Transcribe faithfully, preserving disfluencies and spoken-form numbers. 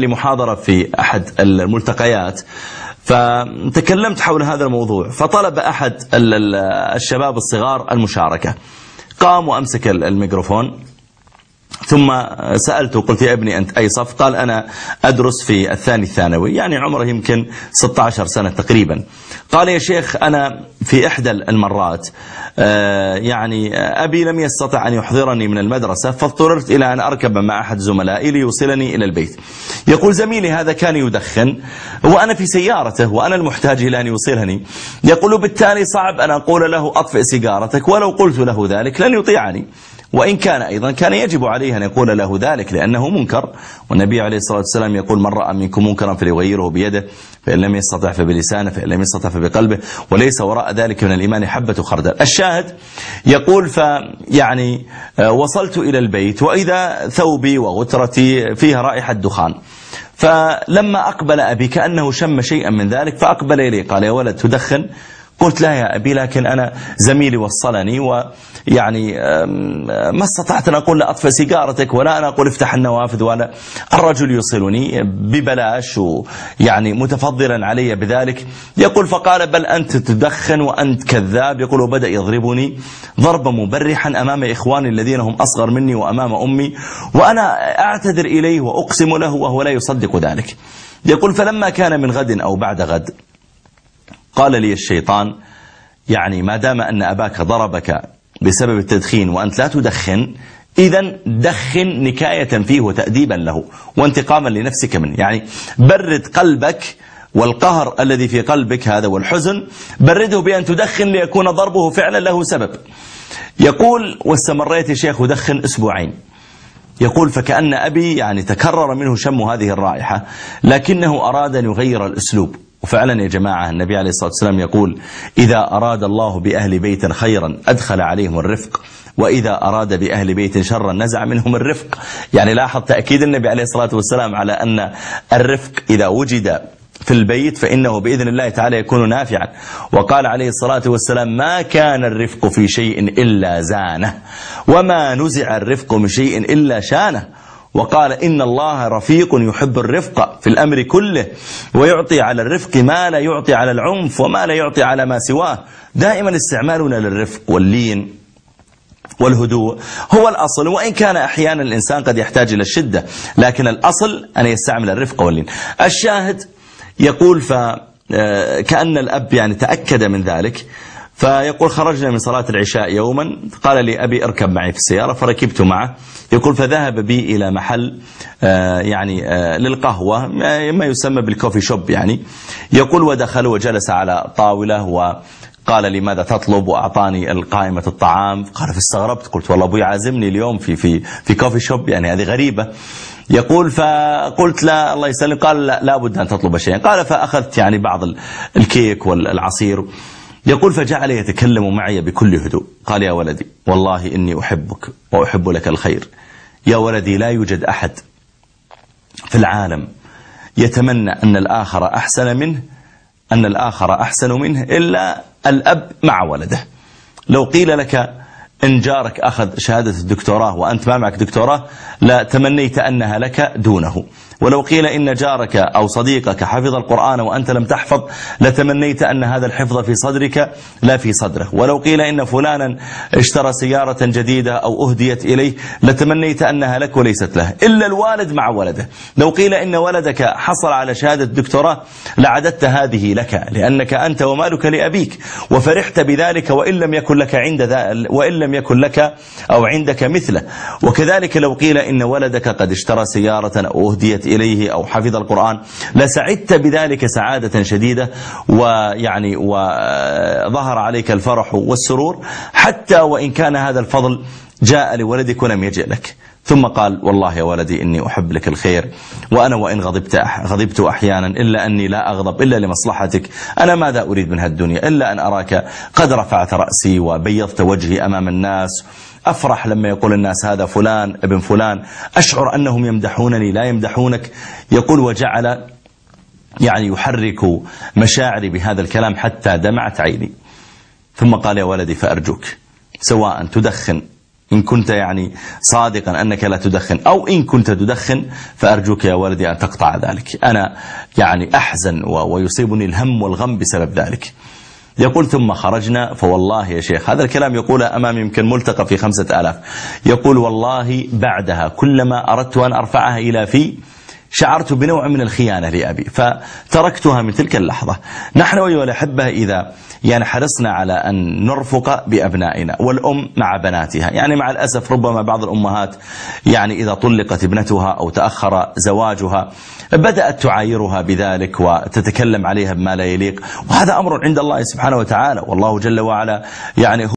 لمحاضرة في أحد الملتقيات، فتكلمت حول هذا الموضوع، فطلب أحد الشباب الصغار المشاركة. قام وأمسك الميكروفون، ثم سألته قلت يا ابني أنت أي صف؟ قال أنا أدرس في الثاني الثانوي، يعني عمره يمكن ستة عشر سنة تقريبا. قال يا شيخ أنا في إحدى المرات يعني أبي لم يستطع أن يحضرني من المدرسة، فاضطررت إلى أن أركب مع أحد زملائي ليوصلني إلى البيت. يقول زميلي هذا كان يدخن وأنا في سيارته وأنا المحتاج إلى أن يوصلني. يقول بالتالي صعب أن أقول له أطفئ سيجارتك، ولو قلت له ذلك لن يطيعني، وإن كان أيضا كان يجب عليه أن يقول له ذلك لأنه منكر، والنبي عليه الصلاة والسلام يقول من رأى منكم منكرا فليغيره بيده، فإن لم يستطع فبلسانه، فإن لم يستطع فبقلبه، وليس وراء ذلك من الإيمان حبة خردل. الشاهد يقول فيعني وصلت إلى البيت وإذا ثوبي وغترتي فيها رائحة دخان، فلما أقبل أبي كأنه شم شيئا من ذلك فأقبل إلي قال يا ولد تدخن؟ قلت لا يا أبي، لكن أنا زميلي وصلني ويعني ما استطعت أن أقول لا أطفئ سيجارتك ولا أنا أقول افتح النوافذ، ولا الرجل يوصلني ببلاش ويعني متفضلا علي بذلك. يقول فقال بل أنت تدخن وأنت كذاب. يقول وبدأ يضربني ضربا مبرحا أمام إخواني الذين هم أصغر مني وأمام أمي، وأنا أعتذر إليه وأقسم له وهو لا يصدق ذلك. يقول فلما كان من غد أو بعد غد قال لي الشيطان يعني ما دام أن أباك ضربك بسبب التدخين وأنت لا تدخن، إذن دخن نكاية فيه وتأديبا له وانتقاما لنفسك منه، يعني برد قلبك والقهر الذي في قلبك هذا والحزن برده بأن تدخن ليكون ضربه فعلا له سبب. يقول واستمريت يا شيخ أدخن أسبوعين. يقول فكأن أبي يعني تكرر منه شم هذه الرائحة، لكنه أراد أن يغير الأسلوب. وفعلا يا جماعة النبي عليه الصلاة والسلام يقول إذا أراد الله بأهل بيت خيرا أدخل عليهم الرفق، وإذا أراد بأهل بيت شرا نزع منهم الرفق. يعني لاحظ تأكيد النبي عليه الصلاة والسلام على أن الرفق إذا وجد في البيت فإنه بإذن الله تعالى يكون نافعا. وقال عليه الصلاة والسلام ما كان الرفق في شيء إلا زانه، وما نزع الرفق من شيء إلا شانه. وقال إن الله رفيق يحب الرفق في الأمر كله، ويعطي على الرفق ما لا يعطي على العنف وما لا يعطي على ما سواه. دائما استعمالنا للرفق واللين والهدوء هو الأصل، وإن كان أحيانا الإنسان قد يحتاج إلى الشدة، لكن الأصل أن يستعمل الرفق واللين. الشاهد يقول فكأن الأب يعني تأكد من ذلك. فيقول خرجنا من صلاة العشاء يوما، قال لي أبي اركب معي في السيارة، فركبت معه. يقول فذهب بي إلى محل يعني للقهوة ما يسمى بالكوفي شوب يعني. يقول ودخل وجلس على طاولة وقال لي ماذا تطلب، وأعطاني القائمة الطعام. قال فاستغربت، قلت والله أبوي عازمني اليوم في في في كوفي شوب، يعني هذه غريبة. يقول فقلت لا الله يسلم. قال لا لابد أن تطلب شيئا. قال فأخذت يعني بعض الكيك والعصير. يقول فجعل يتكلم معي بكل هدوء. قال يا ولدي والله إني أحبك وأحب لك الخير. يا ولدي لا يوجد أحد في العالم يتمنى أن الآخر أحسن منه أن الآخر أحسن منه إلا الأب مع ولده. لو قيل لك إن جارك أخذ شهادة الدكتوراه وأنت ما معك دكتوراه لا تمنيت أنها لك دونه، ولو قيل إن جارك أو صديقك حفظ القرآن وأنت لم تحفظ لتمنيت أن هذا الحفظ في صدرك لا في صدره، ولو قيل إن فلانا اشترى سيارة جديدة أو أهديت إليه لتمنيت أنها لك وليست له، إلا الوالد مع ولده. لو قيل إن ولدك حصل على شهادة الدكتوراه لعددت هذه لك لأنك أنت ومالك لأبيك وفرحت بذلك، وإن لم يكن لك عند ذلك وإن لم يكن لك أو عندك مثله. وكذلك لو قيل إن ولدك قد اشترى سيارة أو أهديت إليه أو حفظ القرآن لسعدت بذلك سعادة شديدة، ويعني وظهر عليك الفرح والسرور، حتى وإن كان هذا الفضل جاء لولدك ولم يجئ لك. ثم قال والله يا ولدي إني أحب لك الخير، وأنا وإن غضبت غضبت أحيانا إلا أني لا أغضب إلا لمصلحتك. أنا ماذا أريد من هالدنيا إلا أن أراك قد رفعت رأسي وبيضت وجهي أمام الناس. أفرح لما يقول الناس هذا فلان ابن فلان، أشعر أنهم يمدحونني لا يمدحونك. يقول وجعل يعني يحرك مشاعري بهذا الكلام حتى دمعت عيني. ثم قال يا ولدي فأرجوك سواء تدخن إن كنت يعني صادقا أنك لا تدخن، أو إن كنت تدخن فأرجوك يا ولدي أن تقطع ذلك. أنا يعني أحزن ويصيبني الهم والغم بسبب ذلك. يقول ثم خرجنا، فوالله يا شيخ هذا الكلام يقوله أمامي يمكن ملتقى في خمسة آلاف، يقول والله بعدها كلما أردت أن أرفعها إلى في شعرت بنوع من الخيانة لأبي فتركتها من تلك اللحظة. نحن أيها الأحبة إذا يعني حرصنا على أن نرفق بأبنائنا، والأم مع بناتها، يعني مع الأسف ربما بعض الأمهات يعني إذا طلقت ابنتها أو تأخر زواجها بدأت تعايرها بذلك وتتكلم عليها بما لا يليق، وهذا أمر عند الله سبحانه وتعالى، والله جل وعلا يعني